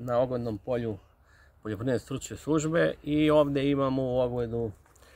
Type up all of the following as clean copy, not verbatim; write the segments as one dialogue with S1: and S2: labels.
S1: Na oglednom polju poljoprivredne stručne službe i ovdje imamo u ogledu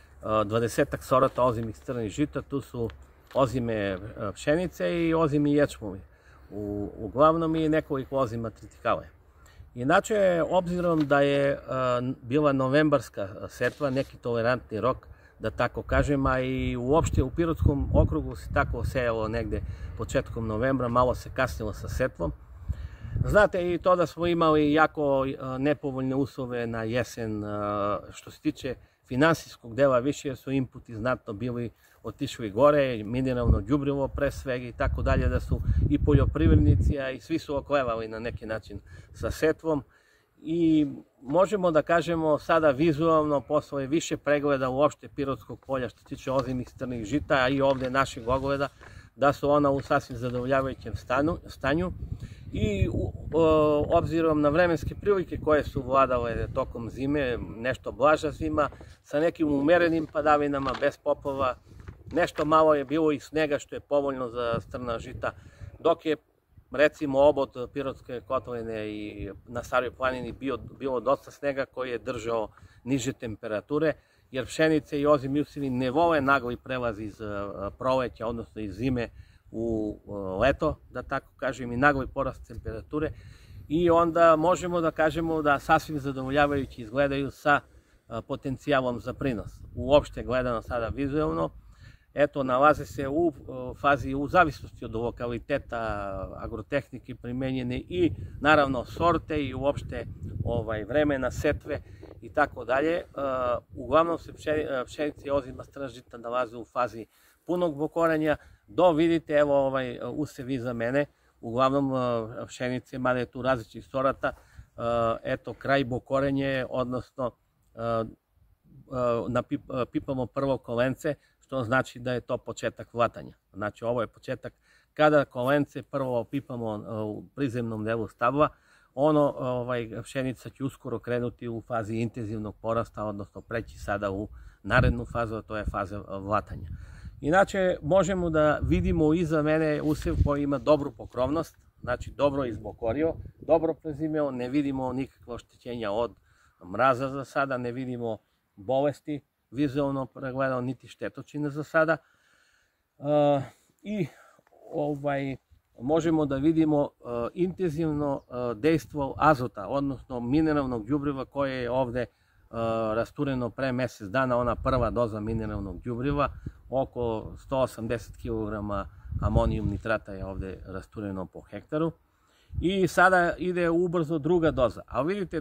S1: 20 sorata ozimih crnih žita. Tu su ozime pšenice i ozimi ječmovi. Uglavnom i nekoliko ozima tritikale. Inače, obzirom da je bila novembarska setva, neki tolerantni rok, da tako kažem, a i uopšte u Pirotskom okrugu se tako sejalo negde početkom novembra, malo se kasnilo sa setvom. Znate i to da smo imali jako nepovoljne uslove na jesen što se tiče finansijskog dela, više jer su inputi znatno bili otišli gore, mineralno đubrivo pre svega i tako dalje, da su i poljoprivrednici, a i svi su oklevali na neki način sa setvom. I možemo da kažemo sada vizualno, posle više pregleda uopšte Pirotskog polja što se tiče ozimih crnih žita, a i ovde našeg ogleda, da su ona u sasvim zadovoljavajućem stanju. I obzirom na vremenske prilike koje su vladale tokom zime, nešto blaža zima, sa nekim umerenim padavinama, bez poplava, nešto malo je bilo i snega što je povoljno za crna žita, dok je recimo obod Pirotske kotline i na Staroj planini bilo dosta snega koji je držao niže temperature, jer pšenice i ozimi usjevi ne vole nagli prelaz iz proleća, odnosno iz zime u leto, da tako kažem, i nagli porast temperature, i onda možemo da kažemo da sasvim zadovoljavajući izgledaju sa potencijalom za prinos. Uopšte gledano sada vizualno, eto, nalaze se u fazi, u zavisnosti od lokaliteta, agrotehnike primenjene i naravno sorte i uopšte vremena setve i tako dalje. Uglavnom se pšenice i ozima crna žita nalaze u fazi punog bokorenja, do vidite, evo usev iza mene, uglavnom pšenice, mada je tu različitih sorata, eto, kraj bokorenje, odnosno pipamo prvo kolence, što znači da je to početak vatanja. Znači, ovo je početak kada kolence prvo pipamo u prizemnom delu stabla, pšenica će uskoro krenuti u fazi intenzivnog porasta, odnosno preći sada u narednu fazu, a to je faza vatanja. Inače, možemo da vidimo iza mene usev koji ima dobru pokrovnost, znači dobro izbokorio, dobro prezimeo, ne vidimo nikakve oštećenja od mraza za sada, ne vidimo bolesti, vizualno pregledano, niti štetočine za sada. I možemo da vidimo intenzivno dejstvo azota, odnosno mineralnog đubriva koje je ovde rastureno pre mesec dana, ona prva doza mineralnog đubriva, oko 180 kg amonijum nitrata je ovde rastureno po hektaru. I sada ide ubrzo druga doza. A vidite,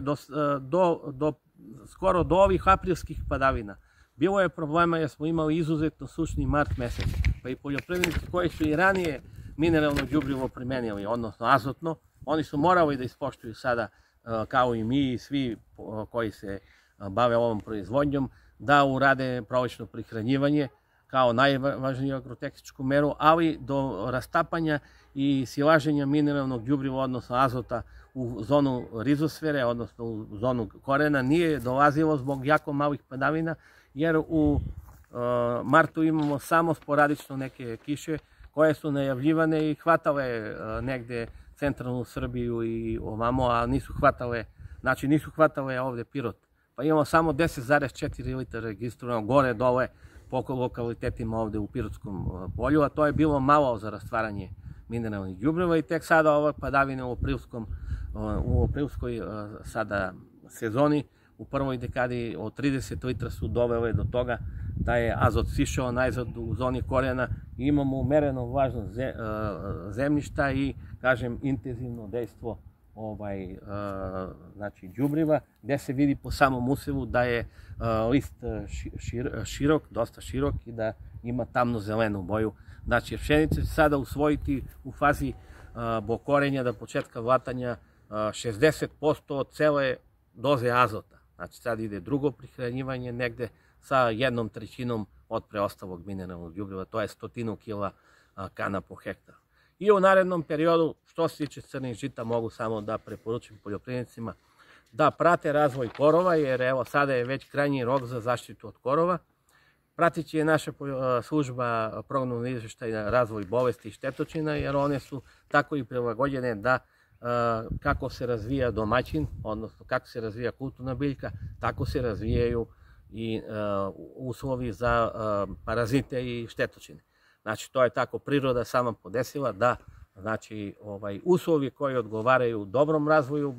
S1: skoro do ovih aprilskih padavina bilo je problema jer smo imali izuzetno sušni mart mesec, pa i poljoprivrednici koji su i ranije mineralno đubrivo primenili, odnosno azotno, oni su morali da ispoštuju sada, kao i mi i svi koji se bave ovom proizvodnjom, da urade prolećno prihranjivanje kao najvažniju agrotehničku meru, ali do rastapanja i silaženja mineralnog đubriva, odnosno azota, u zonu rizosfere, odnosno u zonu korena, nije dolazilo zbog jako malih padavina, jer u martu imamo samo sporadično neke kiše koje su najavljivane i hvatale negde centralnu Srbiju i ovamo, a nisu hvatale ovde Pirot. Pa imamo samo 10,4 litra registrovano gore dole po lokalitetima ovde u Pirotskom polju, a to je bilo malo za rastvaranje mineralnih đubriva i tek sada ove padavine u aprilskoj sada sezoni u prvoj dekadi od 30 litra su dovele do toga da je azot sišao najzad u zoni korijena i imamo umereno vlažnost zemljišta i, kažem, intenzivno dejstvo đubriva, gde se vidi po samom usevu da je list širok, dosta širok i da ima tamno-zelenu boju. Znači, pšenica će sada usvojiti u fazi bokorenja do početka vatanja 60% od cele doze azota. Znači, sad ide drugo prihranjivanje negde sa 1/3 od preostalog mineralnog đubriva, to je 100 kila kana po hektaru. I u narednom periodu, što se tiče crnih žita, mogu samo da preporučim poljoprivrednicima da prate razvoj korova, jer evo sada je već krajnji rok za zaštitu od korova. Pratit će naša služba prognozni izveštaj na razvoj bolesti i štetočina, jer one su tako i prilagođene da kako se razvija domaćin, odnosno kako se razvija kulturna biljka, tako se razvijaju i uslovi za parazite i štetočine. Znači, to je tako priroda sama podesila da uslovi koji odgovaraju dobrom razvoju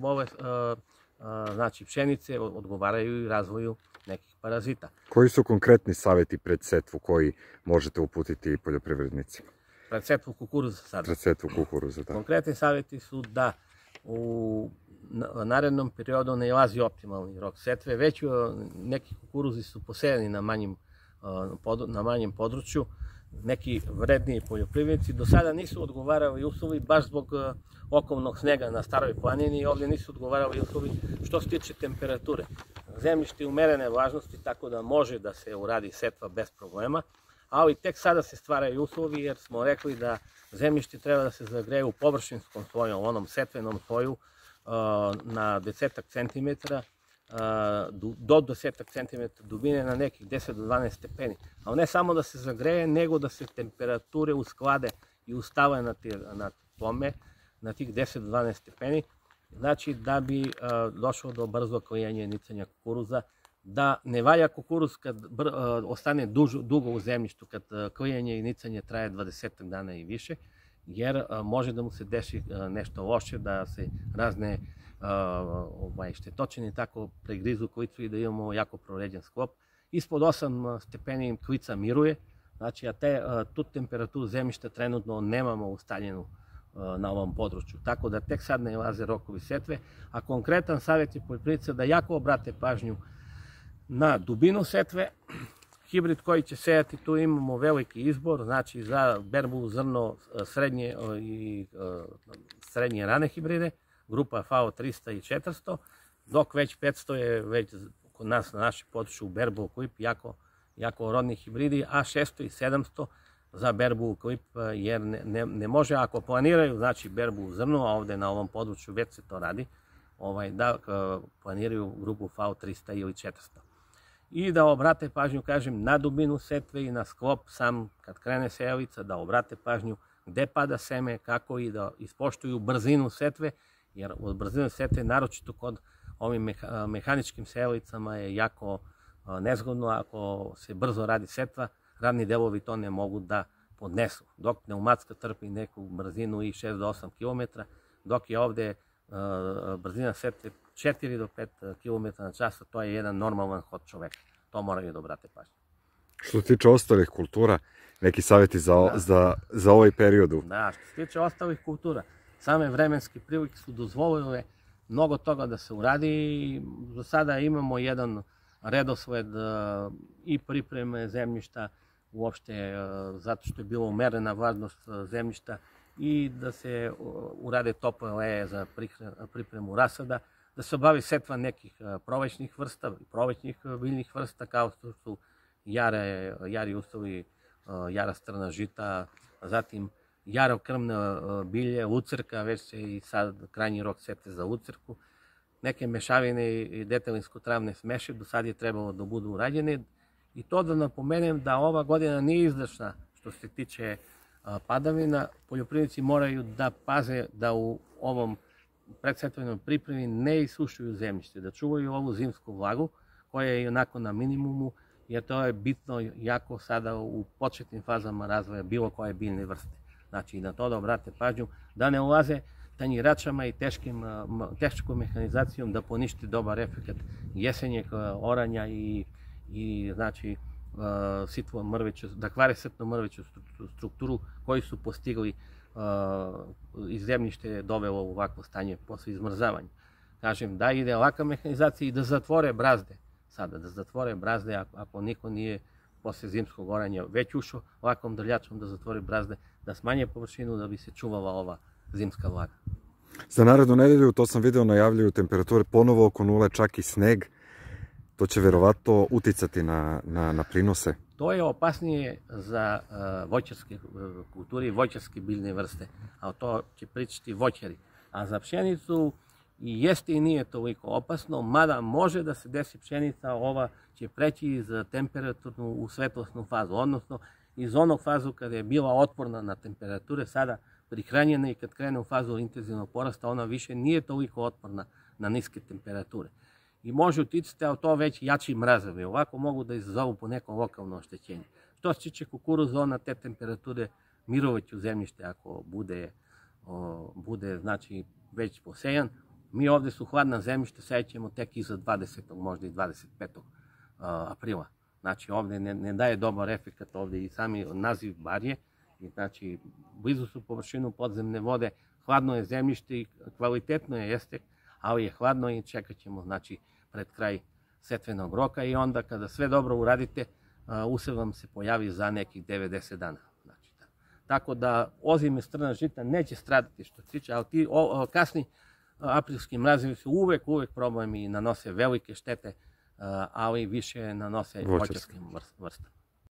S1: pšenice odgovaraju i razvoju nekih parazita.
S2: Koji su konkretni savjeti pred setvu koji možete uputiti poljoprivrednicima?
S1: Pred setvu kukuruza sada.
S2: Pred setvu kukuruza, da.
S1: Konkretni savjeti su da u narednom periodu ne ilazi optimalni rok setve, već neki kukuruzi su posejani na manjem području, neki vredniji poljoprivrednici do sada nisu odgovarali uslovi baš zbog okolnog snega na Staroj planini i ovdje nisu odgovarali uslovi što se tiče temperature. Zemljište je umerene vlažnosti, tako da može da se uradi setva bez problema, ali tek sada se stvaraju uslovi jer smo rekli da zemljište treba da se zagreje u površinskom sloju, onom setvenom sloju na 10 centimetara, do 10 cm dubine na nekih 10 do 12 stepeni. Ali ne samo da se zagreje, nego da se temperature usklade i ustave na tih 10 do 12 stepeni. Znači da bi došlo do brzog klijenja i nicanja kukuruza, da ne valja kukuruz kad ostane dugo u zemljištu, kad klijenje i nicanje traje 20 dana i više, jer može da mu se desi nešto loše, da se razne štetočine tako pregrizu klicu i da imamo jako proređen sklop. Ispod 8 stepeni klica miruje, znači tu temperaturu zemljišta trenutno nemamo ustaljenu na ovom području. Tako da tek sad nailaze rokovi setve, a konkretan savjet je poljoprivrednica da jako obrate pažnju na dubinu setve. Hibrid koji će sejati, tu imamo veliki izbor, znači za berbu, zrno, srednje i srednje rane hibride, grupa FAO 300 i 400, dok već 500 je već kod nas na našem području u berbu u klip jako rodni hibridi, a 600 i 700 za berbu u klip, jer ne može, ako planiraju znači berbu u zrnu, a ovdje na ovom području već se to radi, da planiraju grupu FAO 300 ili 400. I da obrate pažnju, kažem, na dubinu setve i na sklop sam kad krene sejalica, da obrate pažnju gde pada seme, kako i da ispoštuju brzinu setve, jer od brzine setve, naročito kod ovim mehaničkim sejalicama je jako nezgodno ako se brzo radi setva, radni delovi to ne mogu da podnesu. Dok pneumatska trpi neku brzinu i 6 do 8 km, dok je ovdje brzina setve 4 do 5 km na čas, to je jedan normalan hod čoveka. To moraju da obrate pažnju.
S2: Što se tiče ostalih kultura, neki savjeti za ovaj periodu?
S1: Da, što se tiče ostalih kultura, same vremenske prilike su dozvolile mnogo toga da se uradi i do sada imamo jedan redosled i pripreme zemljišta uopšte zato što je bilo umerena vlažnost zemljišta i da se urade tople leje za pripremu rasada, da se obavi setva nekih prolećnih vrsta, prolećnih biljnih vrsta kao što su jari uslovi, jara strna žita, zatim jaro krmne bilje, lucerka, već se i sad krajnji rok setve za lucerku, neke mešavine i detelinsko-travne smeše, do sad je trebalo da budu urađene. I to da napomenem da ova godina nije izdašna što se tiče padavina, poljoprivrednici moraju da paze da u ovom predsetvenoj pripremi ne isušuju zemljište, da čuvaju ovu zimsku vlagu koja je onako na minimumu, jer to je bitno jako sada u početnim fazama razvoja bilo koje biljne vrste. Znači na to da obrate pažnju, da ne ulaze tanjiračama i teškom mehanizacijom da poništi dobar efekt jesenjeg oranja i znači da kvare sitno-mrveću strukturu koju su postigli i zemljište je dovelo u ovakvo stanje posle izmrzavanja. Kažem, da ide ovakva mehanizacija i da zatvore brazde sada, da zatvore brazde ako niko nije posle zimskog oranja već ušao ovakvom drljačom da zatvore brazde, da smanje površinu da bi se čuvala ova zimska vlaga.
S2: Za narednu nedelju, to sam video, najavljuju temperature ponovo oko nule, čak i sneg. To će verovatno uticati na prinose.
S1: To je opasnije za voćarske kulture i voćarske biljne vrste, a to će pričati voćari. A za pšenicu i jeste i nije toliko opasno, mada može da se desi pšenica, ova će preći iz temperaturnu u svetlosnu fazu, odnosno iz onog fazu kada je bila otporna na temperature, sada prihranjena i kad krene u fazu intenzivnog porasta, ona više nije toliko otporna na niske temperature. I može uticati, ali to već jači mrazovi. Ovako mogu da izazovu po nekom lokalno oštećenje. Što se tiče kukuruza, on na te temperature mirovaće u zemljište ako bude znači, već posejan. Mi ovde su hladna zemljišta, sećemo tek iza 20. možda i 25. aprila. Znači ovde ne daje dobar efekt, ovde i sami naziv barje. Znači, blizu su površinu podzemne vode, hladno je zemljište i kvalitetno je jeste, ali je hladno i čekat ćemo znači, pred kraj setvenog roka i onda kada sve dobro uradite, usev vam se pojavi za nekih 90 dana. Znači, tako da ozime strna žita neće stradati što se tiče, ali ti kasni aprilski mrazovi su uvek problem i nanose velike štete, ali više nanose voćarskim vrstama.